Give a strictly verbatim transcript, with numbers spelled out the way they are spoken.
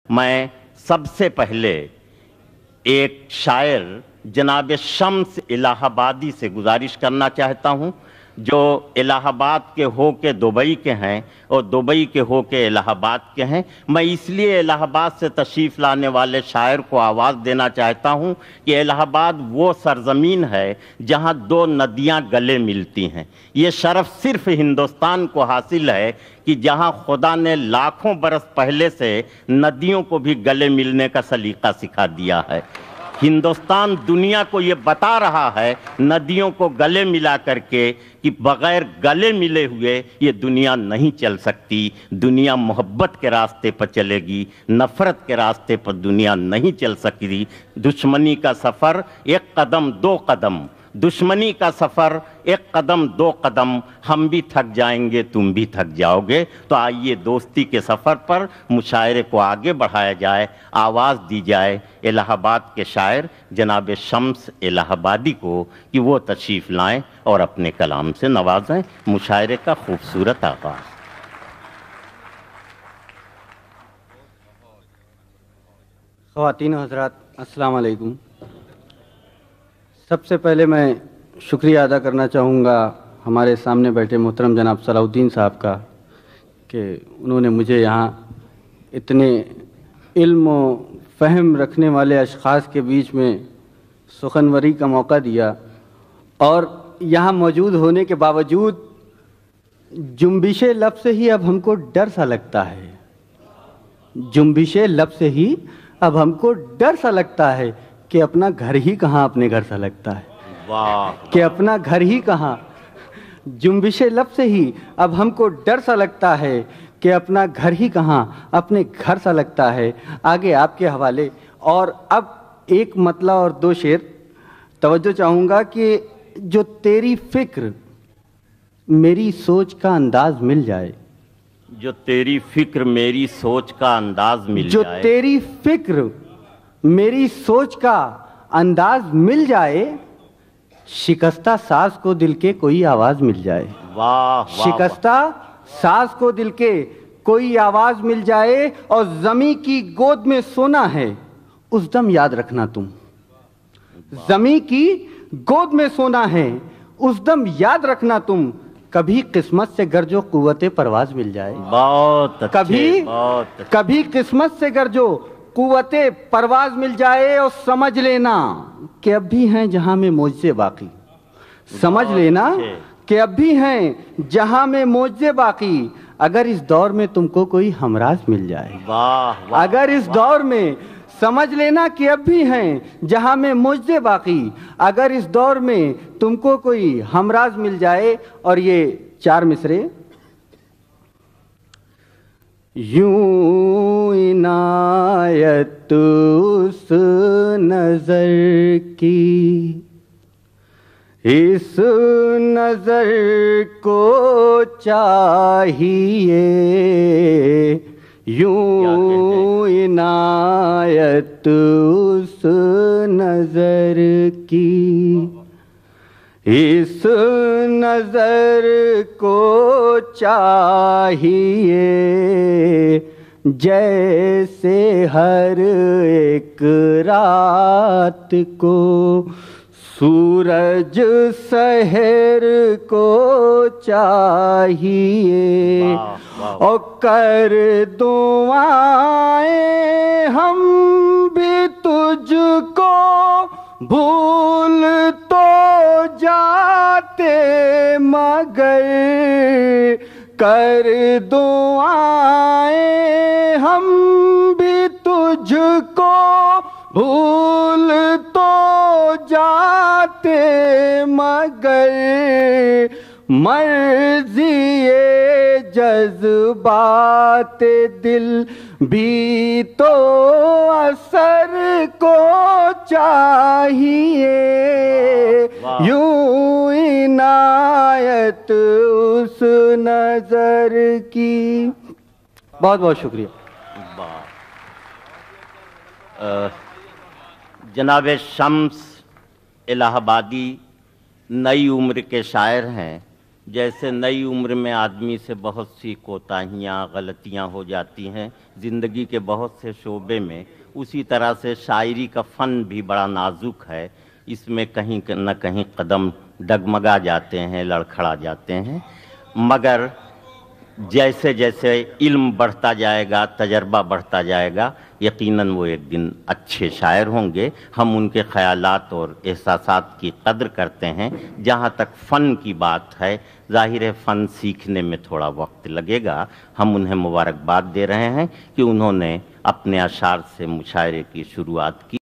मैं सबसे पहले एक शायर जनाब शम्स इलाहाबादी से गुजारिश करना चाहता हूँ, जो इलाहाबाद के हो के दुबई के हैं और दुबई के हो के इलाहाबाद के हैं। मैं इसलिए इलाहाबाद से तशरीफ़ लाने वाले शायर को आवाज़ देना चाहता हूँ कि इलाहाबाद वो सरज़मीन है जहाँ दो नदियाँ गले मिलती हैं। ये शरफ़ सिर्फ़ हिंदुस्तान को हासिल है कि जहाँ खुदा ने लाखों बरस पहले से नदियों को भी गले मिलने का सलीका सिखा दिया है। हिंदुस्तान दुनिया को ये बता रहा है नदियों को गले मिला करके कि बग़ैर गले मिले हुए ये दुनिया नहीं चल सकती। दुनिया मोहब्बत के रास्ते पर चलेगी, नफ़रत के रास्ते पर दुनिया नहीं चल सकती। दुश्मनी का सफ़र एक कदम दो कदम, दुश्मनी का सफ़र एक कदम दो कदम, हम भी थक जाएंगे तुम भी थक जाओगे। तो आइए दोस्ती के सफ़र पर मुशायरे को आगे बढ़ाया जाए, आवाज़ दी जाए इलाहाबाद के शायर जनाब शम्स इलाहाबादी को कि वो तशरीफ़ लाएं और अपने कलाम से नवाजें। मुशायरे का खूबसूरत आगाज़। ख़वातीन व हज़रात, अस्सलाम वालेकुम। सबसे पहले मैं शुक्रिया अदा करना चाहूँगा हमारे सामने बैठे मोहतरम जनाब सलाउद्दीन साहब का कि उन्होंने मुझे यहाँ इतने इल्म व फ़हम रखने वाले अशख़ास के बीच में सुखनवरी का मौका दिया, और यहाँ मौजूद होने के बावजूद जुम्बिश लब से ही अब हमको डर सा लगता है, जुम्बिश लब से ही अब हमको डर सा लगता है कि अपना घर ही कहाँ अपने घर सा लगता है। वाह, कि अपना घर ही कहाँ। जुम्बिश लब से ही अब हमको डर सा लगता है कि अपना घर ही कहाँ अपने घर सा लगता है। आगे आपके हवाले। और अब एक मतला और दो शेर तवज्जो चाहूँगा कि जो तेरी फिक्र मेरी सोच का अंदाज मिल जाए, जो तेरी फिक्र मेरी सोच का अंदाज मिल जो जाए, तेरी फिक्र मेरी सोच का अंदाज मिल जाए, शिकस्ता साज को दिल के कोई आवाज मिल जाए। वाह, वाह, शिकस्ता साज को दिल के कोई आवाज मिल जाए, और जमी की गोद में सोना है उस दम याद रखना तुम। जमी की गोद में सोना है उस दम याद रखना तुम, कभी किस्मत से गरजो कुव्वते परवाज मिल जाए। बहुत अच्छे, कभी बहुत अच्छे। कभी किस्मत से गरजो कुव्वते परवाज मिल जाए, और समझ लेना कि अब भी हैं जहां में मोज़े बाकी। समझ लेना कि अब भी हैं जहां में मोज़े बाकी, अगर इस दौर में तुमको कोई हमराज मिल जाए। वाह, वाह, अगर इस दौर में समझ लेना कि अब भी हैं जहां में मोज़े बाकी, अगर इस दौर में तुमको कोई हमराज मिल जाए। और ये चार मिसरे। यूं इनायत उस नजर की, इस नजर को चाहिए, यूं इनायत उस नजर की, इस नजर को चाहिए, जैसे हर एक रात को सूरज सहर को चाहिए। और कर दुआएं हम भी तुझको, भूल तो जाते मगर, कर दुआएं हम भी तुझको, भूल तो जाते मगर, मर्ज़िए जज्बात दिल भी तो असर को चाहिए, यूं इनायत उस नजर की। बहुत बहुत शुक्रिया। जनाब शम्स इलाहाबादी नई उम्र के शायर हैं, जैसे नई उम्र में आदमी से बहुत सी कोताहियाँ गलतियाँ हो जाती हैं ज़िंदगी के बहुत से शोबे में, उसी तरह से शायरी का फ़न भी बड़ा नाजुक है। इसमें कहीं न कहीं कदम डगमगा जाते हैं, लड़खड़ा जाते हैं, मगर जैसे जैसे इल्म बढ़ता जाएगा, तजर्बा बढ़ता जाएगा, यकीनन वो एक दिन अच्छे शायर होंगे। हम उनके ख़यालात और एहसासात की कद्र करते हैं। जहाँ तक फ़न की बात है, ज़ाहिर है फ़न सीखने में थोड़ा वक्त लगेगा। हम उन्हें मुबारकबाद दे रहे हैं कि उन्होंने अपने अशार से मुशायरे की शुरुआत की।